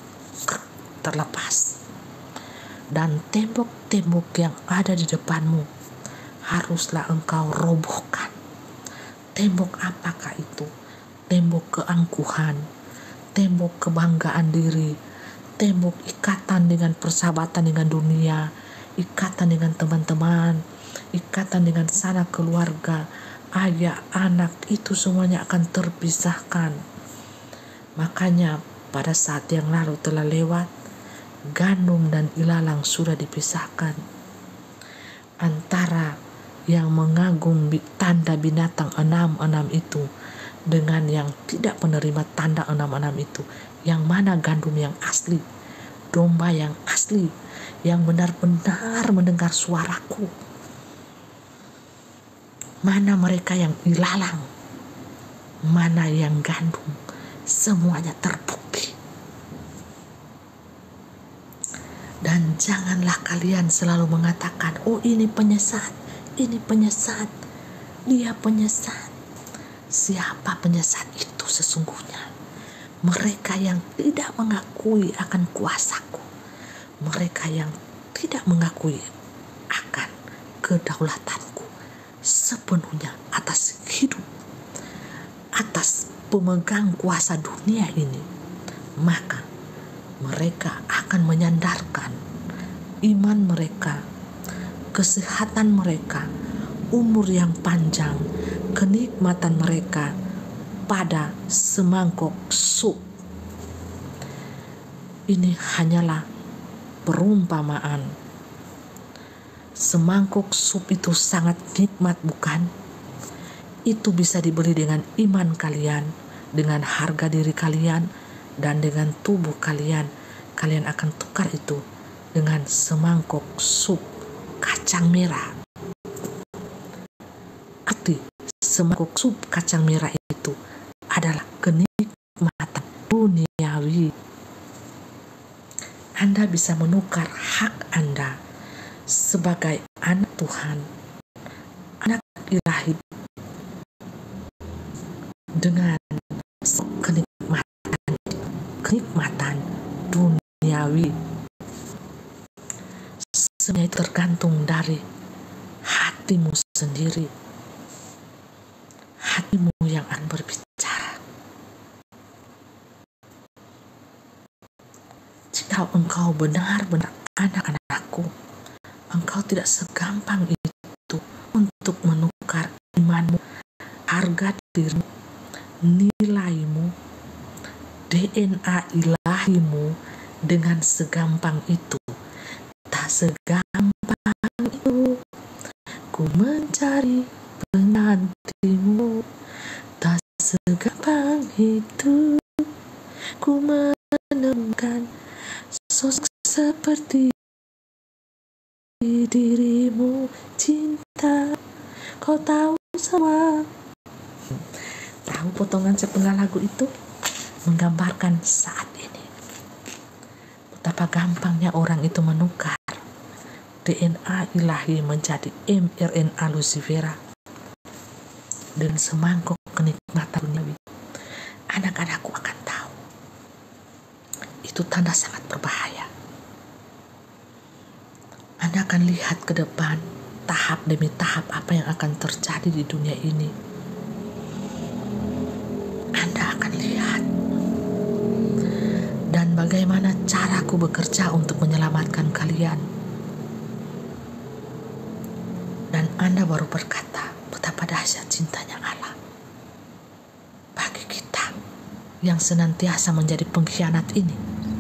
Dan tembok-tembok yang ada di depanmu haruslah engkau robohkan. Tembok apakah itu? Tembok keangkuhan, tembok kebanggaan diri, tembok ikatan dengan persahabatan dengan dunia, ikatan dengan teman-teman, ikatan dengan sanak keluarga, ayah, anak, itu semuanya akan terpisahkan. Makanya pada saat yang lalu telah lewat, gandum dan ilalang sudah dipisahkan. Antara yang mengagung tanda binatang 66 itu dengan yang tidak menerima tanda 66 itu, yang mana gandum yang asli, domba yang asli, yang benar-benar mendengar suaraku, mana mereka yang ilalang, mana yang gandum, semuanya terbukti. Dan janganlah kalian selalu mengatakan, oh ini penyesat, ini penyesat, dia penyesat. Siapa penyesat itu sesungguhnya? Mereka yang tidak mengakui akan kuasaku, mereka yang tidak mengakui akan kedaulatanku sepenuhnya atas hidup, atas pemegang kuasa dunia ini. Maka mereka akan menyandarkan iman mereka, kesehatan mereka, umur yang panjang, kenikmatan mereka pada semangkok sup. Ini hanyalah perumpamaan. Semangkok sup itu sangat nikmat, bukan? Itu bisa dibeli dengan iman kalian, dengan harga diri kalian, dan dengan tubuh kalian. Kalian akan tukar itu dengan semangkok sup kacang merah. Arti semangkok sup kacang merah itu adalah kenikmatan duniawi. Anda bisa menukar hak Anda sebagai anak Tuhan, anak ilahi, dengan kenikmatan duniawi. Semuanya tergantung dari hatimu sendiri. Hatimu yang akan berbicara. Jika engkau benar-benar anak-anakku, engkau tidak segampang itu untuk menukar imanmu, harga dirimu, nilaimu, DNA ilahimu dengan segampang itu. Tak segampang itu ku mencari penantimu, tak segampang itu ku menemukan sosok seperti dirimu. Cinta, kau tahu semua. Tahu potongan sepenggal lagu itu menggambarkan saat ini betapa gampangnya orang itu menukar DNA ilahi menjadi mRNA Lucifera dan semangkuk kenikmatan duniawi. Anak-anakku akan tahu itu tanda sangat berbahaya. Anda akan lihat ke depan tahap demi tahap apa yang akan terjadi di dunia ini. Anda akan lihat dan bagaimana caraku bekerja untuk menyelamatkan kalian. Dan Anda baru berkata betapa dahsyat cintanya Allah bagi kita yang senantiasa menjadi pengkhianat ini.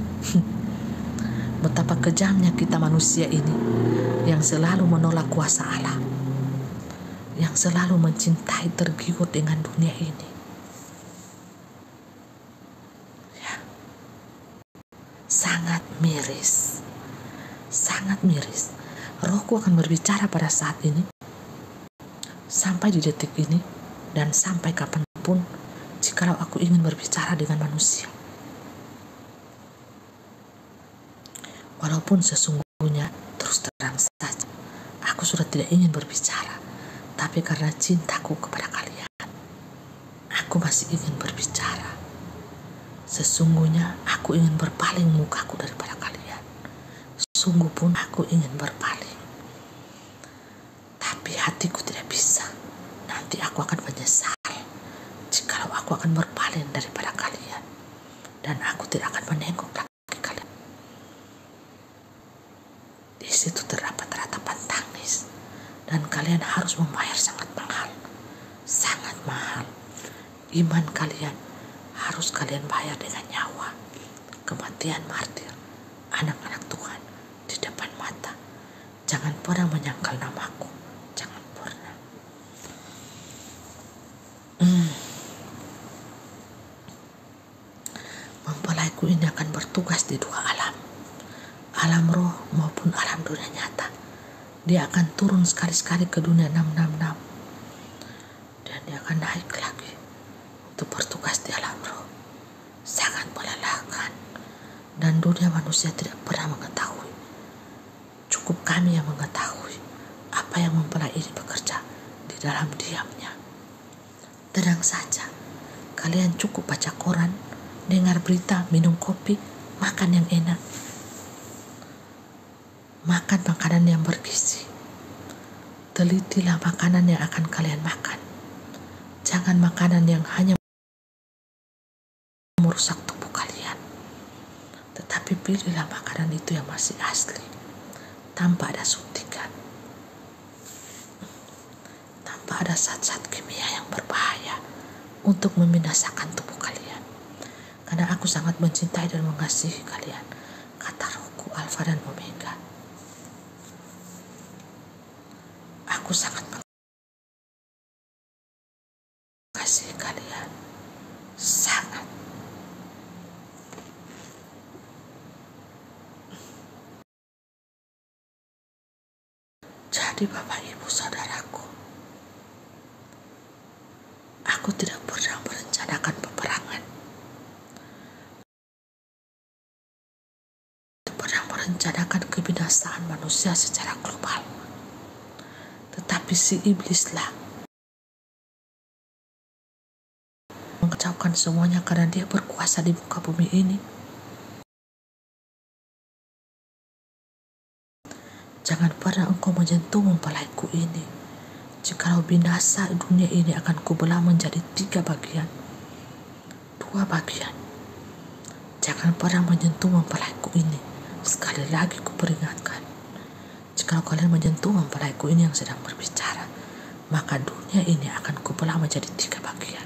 Betapa kejamnya kita manusia ini yang selalu menolak kuasa Allah, yang selalu mencintai tergiur dengan dunia ini. Ya. Sangat miris, sangat miris. Rohku akan berbicara pada saat ini, sampai di detik ini, dan sampai kapanpun, jikalau aku ingin berbicara dengan manusia. Walaupun sesungguhnya, terus terang saja, aku sudah tidak ingin berbicara, tapi karena cintaku kepada kalian, aku masih ingin berbicara. Sesungguhnya aku ingin berpaling mukaku daripada kalian. Sungguh pun aku ingin berpaling, tapi hatiku tidak bisa. Nanti aku akan menyesal. aku akan berpaling daripada kalian dan aku tidak akan menengok lagi kalian. Di situ terdapat ratapan tangis dan kalian harus membayar sangat mahal. Sangat mahal. Iman kalian harus kalian bayar dengan nyawa. Kematian martir anak-anak Tuhan di depan mata. Jangan pernah menyangkal namaku. Jangan pernah. Mempelaiku ini akan bertugas di dua alam. Alam roh maupun alam dunia nyata. Dia akan turun sekali-sekali ke dunia 666. Dan dia akan naik lagi untuk bertugas di alam roh. Sangat melelahkan. Dan dunia manusia tidak pernah mengetahui. Cukup kami yang mengetahui apa yang mempelai ini bekerja di dalam diamnya. Tenang saja. Kalian cukup baca koran, dengar berita, minum kopi, makan yang enak. Makan makanan yang bergizi. Telitilah makanan yang akan kalian makan. Jangan makanan yang hanya merusak tubuh kalian. Tetapi pilihlah makanan itu yang masih asli, tanpa ada suntikan, tanpa ada zat-zat kimia yang berbahaya untuk membinasakan tubuh kalian. Karena aku sangat mencintai dan mengasihi kalian, kata Rohku Alfa dan Omega. Aku sangat mengasihi kalian, sangat. Jadi Bapak Ibu Saudaraku, aku tidak pernah merencanakan peperangan. Tidak pernah merencanakan kebinasaan manusia secara global. Tetapi si iblislah mengacaukan semuanya karena dia berkuasa di muka bumi ini. Jangan pernah engkau menyentuh mempelaiku ini. Jikalau binasa, dunia ini akan kubelah menjadi 3 bagian, 2 bagian. Jangan pernah menyentuh mempelaiku ini. Sekali lagi kuperingatkan. Jikalau kalian menyentuh mempelaiku ini yang sedang berbicara, maka dunia ini akan kubelah menjadi 3 bagian.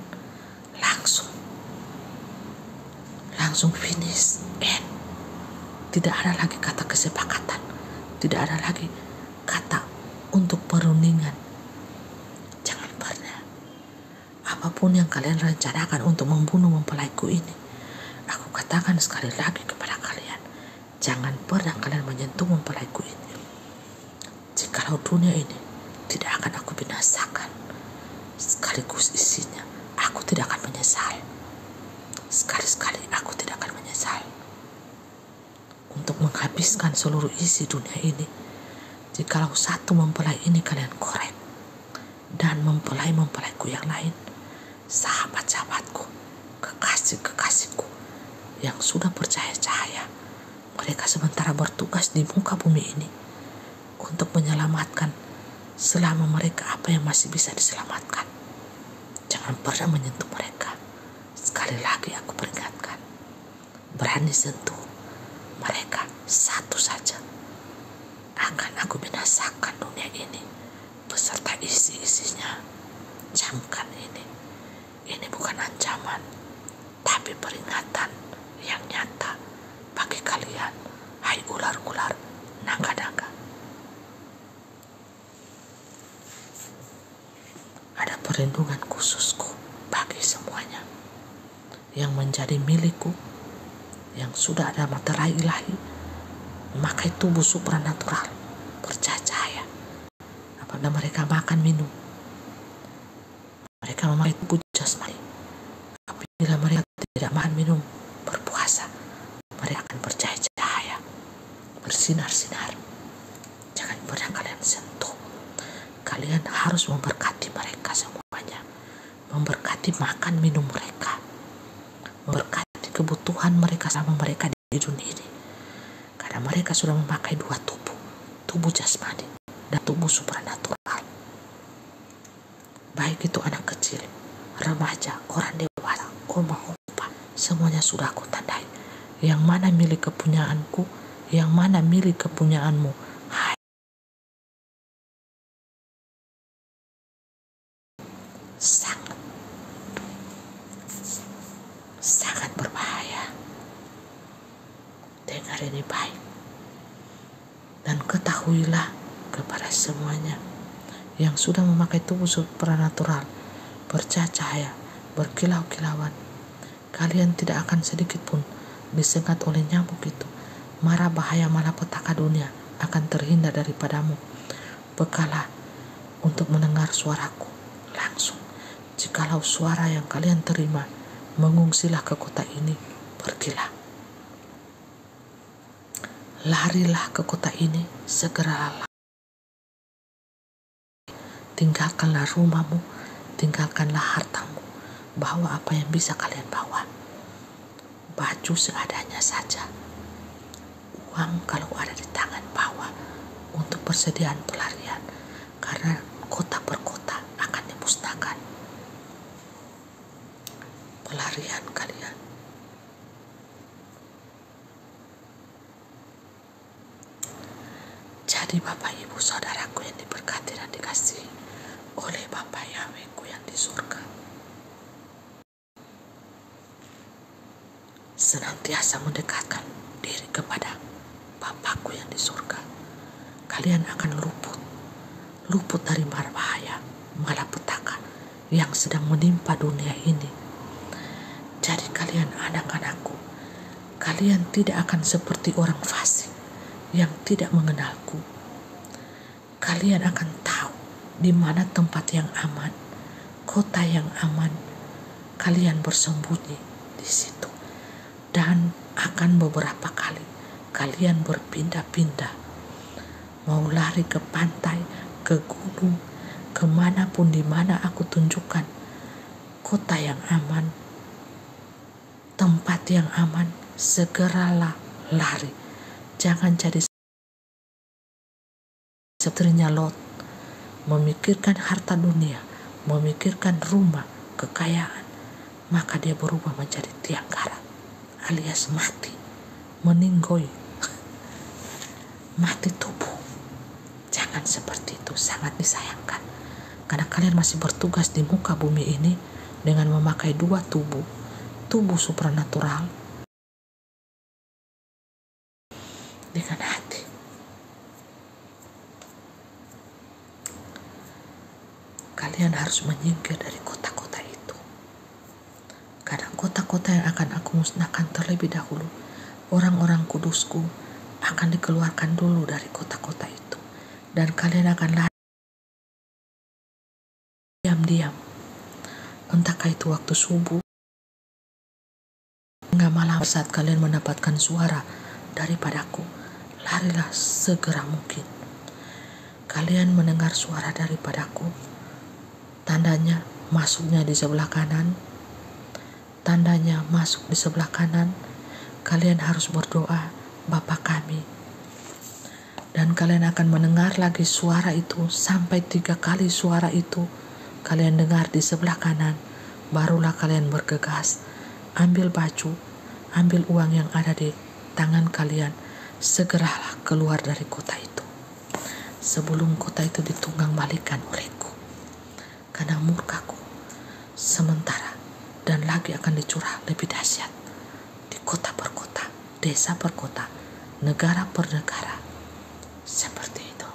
Langsung finish, end. Tidak ada lagi kata kesepakatan. Tidak ada lagi kata untuk perundingan. Jangan pernah. Apapun yang kalian rencanakan untuk membunuh mempelaiku ini, aku katakan sekali lagi kepada kalian, jangan pernah kalian menyentuh mempelaiku ini. Jikalau dunia ini tidak akan aku binasakan, sekaligus isinya, aku tidak akan menyesal. Sekali-sekali aku tidak akan menyesal untuk menghabiskan seluruh isi dunia ini. Jikalau satu mempelai ini kalian korek dan mempelai-mempelaiku yang lain, sahabat-sahabatku, kekasih-kekasihku yang sudah percaya-cahaya, mereka sementara bertugas di muka bumi ini untuk menyelamatkan selama mereka apa yang masih bisa diselamatkan. Jangan pernah menyentuh mereka. Sekali lagi aku peringatkan, berani sentuh mereka satu saja, akan aku binasakan dunia ini beserta isi-isinya. Camkan ini. Ini bukan ancaman, tapi peringatan yang nyata bagi kalian, hai ular-ular, naga-naga. Ada perlindungan khususku bagi semuanya yang menjadi milikku, yang sudah ada materai ilahi, memakai tubuh supranatural, bercahaya. Apabila mereka makan minum, mereka memakai tubuh jasmani. Apabila mereka tidak makan minum, berpuasa, mereka akan bercahaya, bersinar-sinar. Jangan pernah kalian sentuh. Kalian harus memberkati mereka semuanya, memberkati makan minum mereka, memberkati kebutuhan mereka sama mereka di dunia ini. Karena mereka sudah memakai 2 tubuh, tubuh jasmani dan tubuh supranatural. Baik itu anak kecil remaja, orang dewasa, oma, opa, semuanya sudah aku tandai. Yang mana milik kepunyaanku, yang mana milik kepunyaanmu. Hai, sangat, sangat berbahaya. Dengar ini baik. Dan ketahuilah kepada semuanya yang sudah memakai tubuh supranatural, bercahaya, berkilau-kilauan, kalian tidak akan sedikit pun disengat oleh nyamuk itu. Mara bahaya malapetaka dunia akan terhindar daripadamu. Bekalah untuk mendengar suaraku langsung. Jikalau suara yang kalian terima, mengungsilah ke kota ini, pergilah. Larilah ke kota ini, segeralah. Tinggalkanlah rumahmu, tinggalkanlah hartamu, bawa apa yang bisa kalian bawa. Baju seadanya saja. Uang kalau ada di tangan bawa untuk persediaan pelarian, karena kota per kota akan dimusnahkan. Pelarian kalian. Jadi Bapak Ibu Saudaraku yang diberkati dan dikasihi oleh Bapa Yahwehku yang di surga, senantiasa mendekatkan diri kepada Bapakku yang di surga, kalian akan luput dari mara bahaya, malapetaka yang sedang menimpa dunia ini. Jadi kalian anak-anakku, kalian tidak akan seperti orang fasik yang tidak mengenalku. Kalian akan tahu di mana tempat yang aman, kota yang aman. Kalian bersembunyi di situ. Dan akan beberapa kali kalian berpindah-pindah, mau lari ke pantai, ke gunung, kemanapun di mana aku tunjukkan kota yang aman, tempat yang aman, segeralah lari. Jangan jadi sepertinya Lot, memikirkan harta dunia, memikirkan rumah, kekayaan, maka dia berubah menjadi tiang kara, alias mati, meninggoy, mati tubuh. Jangan seperti itu, sangat disayangkan. Karena kalian masih bertugas di muka bumi ini dengan memakai dua tubuh, tubuh supranatural dengan hati. Kalian harus menyingkir dari kota-kota itu. Karena kota-kota yang akan aku musnahkan terlebih dahulu, orang-orang kudusku akan dikeluarkan dulu dari kota-kota itu. Dan kalian akan lari diam-diam. Entahkah itu waktu subuh, hingga malam saat kalian mendapatkan suara daripadaku, larilah segera mungkin. Kalian mendengar suara daripadaku, tandanya masuknya di sebelah kanan, tandanya masuk di sebelah kanan. Kalian harus berdoa, Bapa kami. Dan kalian akan mendengar lagi suara itu sampai 3 kali suara itu kalian dengar di sebelah kanan. Barulah kalian bergegas, ambil baju, ambil uang yang ada di tangan kalian, segeralah keluar dari kota itu sebelum kota itu ditunggang balikan olehku. Karena murkaku sementara dan lagi akan dicurah lebih dahsyat di kota per kota, desa per kota, negara per negara. Seperti itu.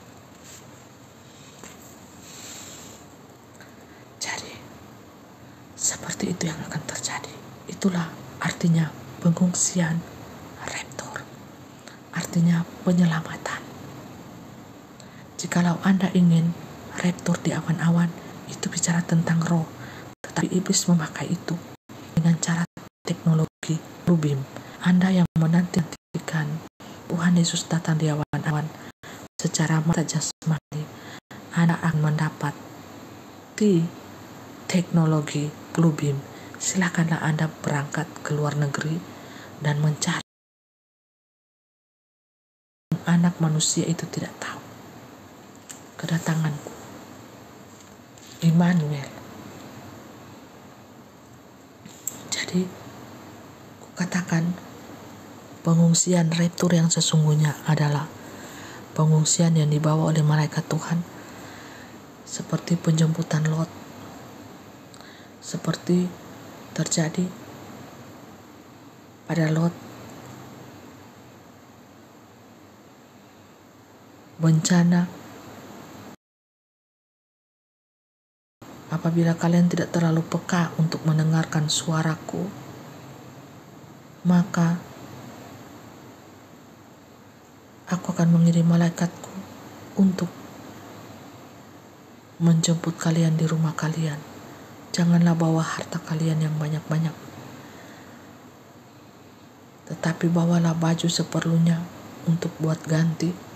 Jadi seperti itu yang akan terjadi. Itulah artinya pengungsian raptor, artinya penyelamatan. Jikalau Anda ingin raptor di awan-awan, itu bicara tentang roh, tetapi iblis memakai itu dengan cara teknologi blue beam. Anda yang menanti-nantikan Tuhan Yesus datang di awan-awan secara mata jasmani, Anda akan mendapat di teknologi blue beam. Silakanlah Anda berangkat ke luar negeri dan mencari. Anak manusia itu tidak tahu kedatanganku, Immanuel, Jadi kukatakan pengungsian raptur yang sesungguhnya adalah pengungsian yang dibawa oleh malaikat Tuhan, seperti penjemputan Lot, seperti terjadi pada Lot. Bencana, apabila kalian tidak terlalu peka untuk mendengarkan suaraku, maka aku akan mengirim malaikatku untuk menjemput kalian di rumah kalian. Janganlah bawa harta kalian yang banyak-banyak, tetapi bawalah baju seperlunya untuk buat ganti.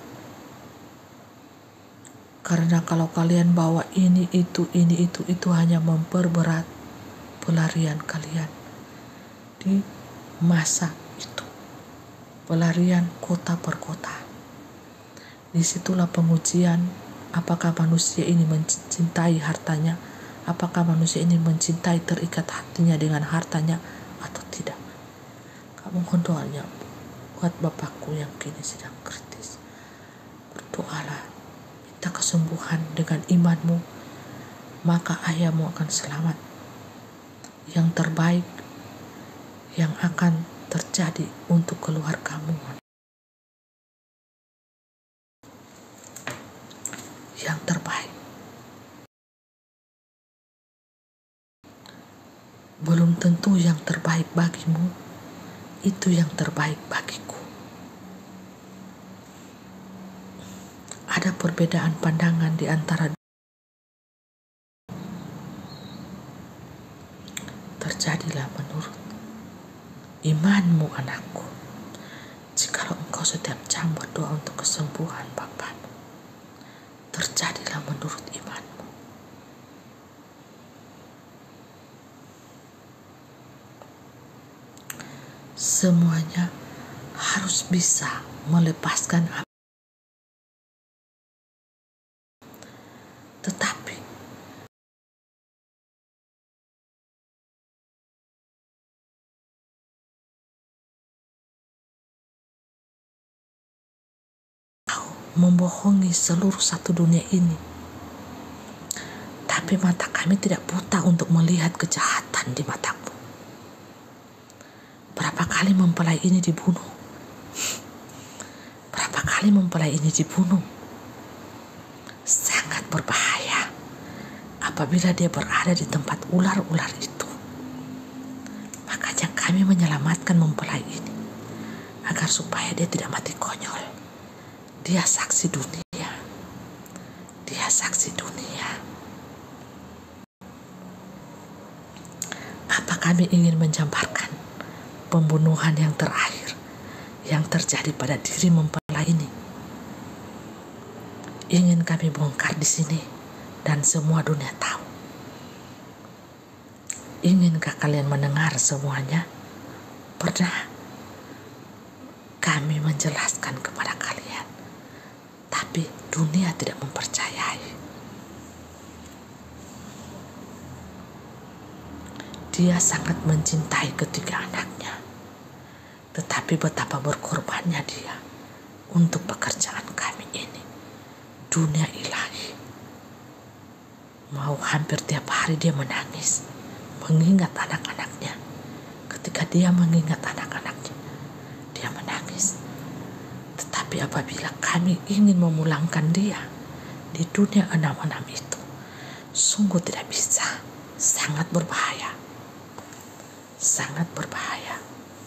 Karena kalau kalian bawa ini itu hanya memperberat pelarian kalian di masa itu. Pelarian kota per kota. Disitulah pengujian, apakah manusia ini mencintai hartanya, apakah manusia ini mencintai, terikat hatinya dengan hartanya atau tidak. Kamu mohon doanya buat Bapakku yang kini sedang kritis. Berdoalah, minta kesembuhan dengan imanmu, maka ayahmu akan selamat. Yang terbaik yang akan terjadi untuk keluargamu, yang terbaik. Belum tentu yang terbaik bagimu itu yang terbaik bagiku. Ada perbedaan pandangan di antara. Terjadilah menurut imanmu, anakku. Jikalau engkau setiap jam berdoa untuk kesembuhan Bapamu, terjadilah menurut imanmu. Semuanya harus bisa melepaskan. Tetapi kau membohongi seluruh satu dunia ini, tapi mata kami tidak buta untuk melihat kejahatan di matamu. Berapa kali mempelai ini dibunuh? Berapa kali mempelai ini dibunuh? Sangat berbahaya apabila dia berada di tempat ular-ular itu. Makanya kami menyelamatkan mempelai ini agar supaya dia tidak mati konyol. Dia saksi dunia. Dia saksi dunia. Apa kami ingin menjamparkan pembunuhan yang terakhir yang terjadi pada diri mempelai ini? Ingin kami bongkar di sini dan semua dunia tahu. Inginkah kalian mendengar semuanya? Pernah kami menjelaskan kepada kalian, tapi dunia tidak mempercayai. Dia sangat mencintai ketiga anaknya, tetapi betapa berkorbannya dia untuk pekerjaan kami ini. Dunia ilahi. Mau hampir tiap hari dia menangis, mengingat anak-anaknya. Ketika dia mengingat anak-anaknya, dia menangis. Tetapi apabila kami ingin memulangkan dia di dunia 66 itu, sungguh tidak bisa. Sangat berbahaya. Sangat berbahaya.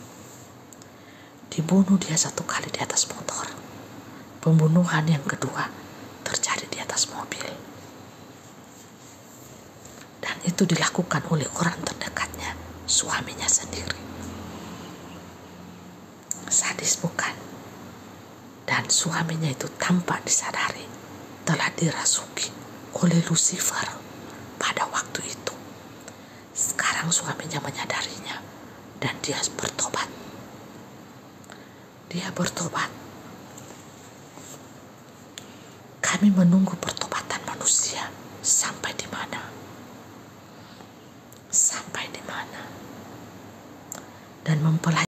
Dibunuh dia satu kali di atas motor. Pembunuhan yang kedua terjadi di atas mobil. Dan itu dilakukan oleh orang terdekatnya, suaminya sendiri. Sadis bukan? Dan suaminya itu tanpa disadari telah dirasuki oleh Lucifer pada waktu itu. Sekarang suaminya menyadarinya dan dia bertobat. Dia bertobat. Kami menunggu pertobatan manusia sampai di mana? Sampai di mana? dan mempelajari